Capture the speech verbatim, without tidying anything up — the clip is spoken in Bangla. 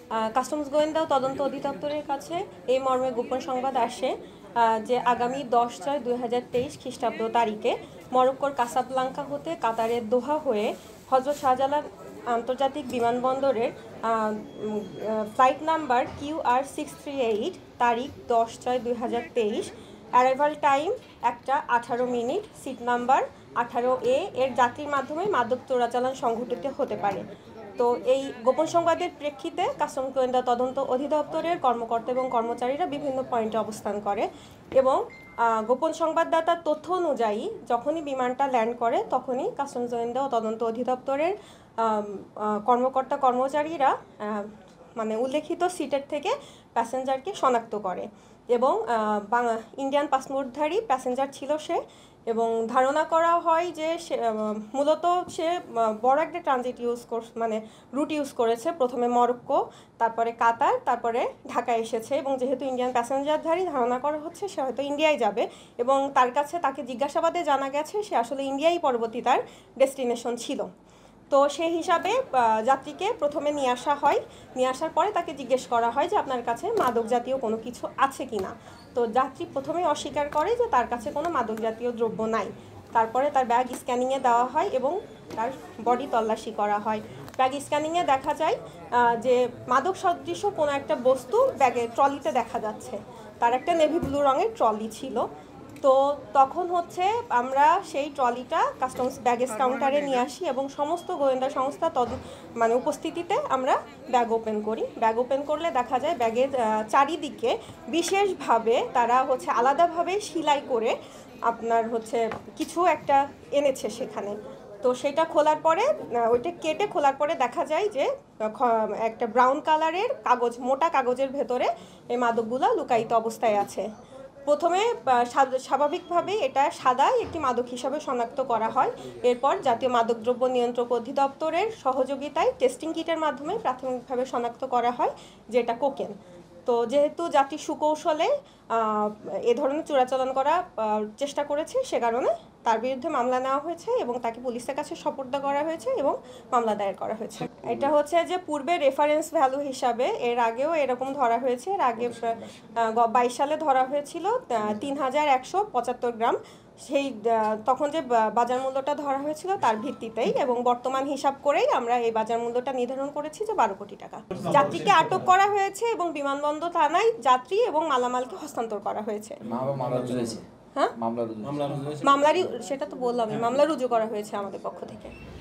কাস্টমস গোয়েন্দা ও তদন্ত অধিদপ্তরের কাছে এই মর্মে গোপন সংবাদ আসে যে আগামী দশ ছয় দুই হাজার তেইশ খ্রিস্টাব্দ তারিখে মরক্কোর কাসাবলাঙ্কা হতে কাতারের দোহা হয়ে হজরত শাহজালাল আন্তর্জাতিক বিমানবন্দরের flight number Q R six three eight তারিখ দশ ছয় দুই হাজার তেইশ অ্যারাইভাল টাইম একটা আঠারো মিনিট সিট নাম্বার আঠারো এ এর যাত্রীর মাধ্যমে মাদক চোরাচালান সংঘটিত হতে পারে। তো এই গোপন সংবাদের প্রেক্ষিতে কাস্টমস গোয়েন্দা তদন্ত অধিদপ্তরের কর্মকর্তা এবং কর্মচারীরা বিভিন্ন পয়েন্টে অবস্থান করে এবং গোপন সংবাদদাতার তথ্য অনুযায়ী যখনই বিমানটা ল্যান্ড করে তখনই কাস্টমস গোয়েন্দা ও তদন্ত অধিদপ্তরের কর্মকর্তা কর্মচারীরা মানে উল্লেখিত সিটের থেকে প্যাসেঞ্জারকে শনাক্ত করে এবং ইন্ডিয়ান পাসপোর্টধারী প্যাসেঞ্জার ছিল সে এবং ধারণা করা হয় যে সে মূলত সে বড় একটা ট্রানজিট ইউজ কর মানে রুট ইউজ করেছে, প্রথমে মরক্কো, তারপরে কাতার, তারপরে ঢাকায় এসেছে এবং যেহেতু ইন্ডিয়ান প্যাসেঞ্জারধারী ধারণা করা হচ্ছে সে হয়তো ইন্ডিয়ায় যাবে এবং তার কাছে তাকে জিজ্ঞাসাবাদে জানা গেছে সে আসলে ইন্ডিয়াই পরবর্তী তার ডেস্টিনেশন ছিল। তো সেই হিসাবে যাত্রীকে প্রথমে নিয়ে আসা হয়, নিয়ে আসার পরে তাকে জিজ্ঞেস করা হয় যে আপনার কাছে মাদক জাতীয় কোনো কিছু আছে কি না। তো যাত্রী প্রথমে অস্বীকার করে যে তার কাছে কোনো মাদক জাতীয় দ্রব্য নাই। তারপরে তার ব্যাগ স্ক্যানিংয়ে দেওয়া হয় এবং তার বডি তল্লাশি করা হয়। ব্যাগ স্ক্যানিংয়ে দেখা যায় যে মাদক সদৃশ কোনো একটা বস্তু ব্যাগে ট্রলিতে দেখা যাচ্ছে। তার একটা নেভি ব্লু রঙের ট্রলি ছিল। তো তখন হচ্ছে আমরা সেই ট্রলিটা কাস্টমস ব্যাগেজ কাউন্টারে নিয়ে আসি এবং সমস্ত গোয়েন্দা সংস্থা তদ মানে উপস্থিতিতে আমরা ব্যাগ ওপেন করি। ব্যাগ ওপেন করলে দেখা যায় ব্যাগের চারিদিকে বিশেষভাবে তারা হচ্ছে আলাদাভাবে সেলাই করে আপনার হচ্ছে কিছু একটা এনেছে সেখানে। তো সেটা খোলার পরে ওইটা কেটে খোলার পরে দেখা যায় যে একটা ব্রাউন কালারের কাগজ, মোটা কাগজের ভেতরে এই মাদকগুলো লুকায়িত অবস্থায় আছে। প্রথমে স্বাভাবিকভাবে এটা সাদা একটি মাদক হিসাবে শনাক্ত করা হয়। এরপর জাতীয় মাদকদ্রব্য নিয়ন্ত্রক অধিদপ্তরের সহযোগিতায় টেস্টিং কিটের মাধ্যমে প্রাথমিকভাবে শনাক্ত করা হয় যে এটা কোকেন। তো যেহেতু যাত্রী সুকৌশলে এ ধরনের চোরাচালান করা চেষ্টা করেছে সে কারণে তার বিরুদ্ধে মামলা নেওয়া হয়েছে এবং তাকে পুলিশের কাছে সোপর্দ করা হয়েছে এবং মামলা দায়ের করা হয়েছে। এটা হচ্ছে যে পূর্বে রেফারেন্স ভ্যালু হিসাবে এর আগেও এরকম ধরা হয়েছে। এর আগে বাইশ সালে ধরা হয়েছিল তিন হাজার একশো পঁচাত্তর গ্রাম। সেই তখন যে বাজার মূল্যটা ধরা হয়েছিল তার ভিত্তিতেই এবং বর্তমান হিসাব করেই আমরা এই বাজার মূল্যটা নির্ধারণ করেছি যে বারো কোটি টাকা। যাত্রীকে আটক করা হয়েছে এবং বিমানবন্দর থানায় যাত্রী এবং মালামালকে হস্তান্তর করা হয়েছে। হ্যাঁ, মামলা সেটা তো বললামই, মামলা রুজু করা হয়েছে আমাদের পক্ষ থেকে।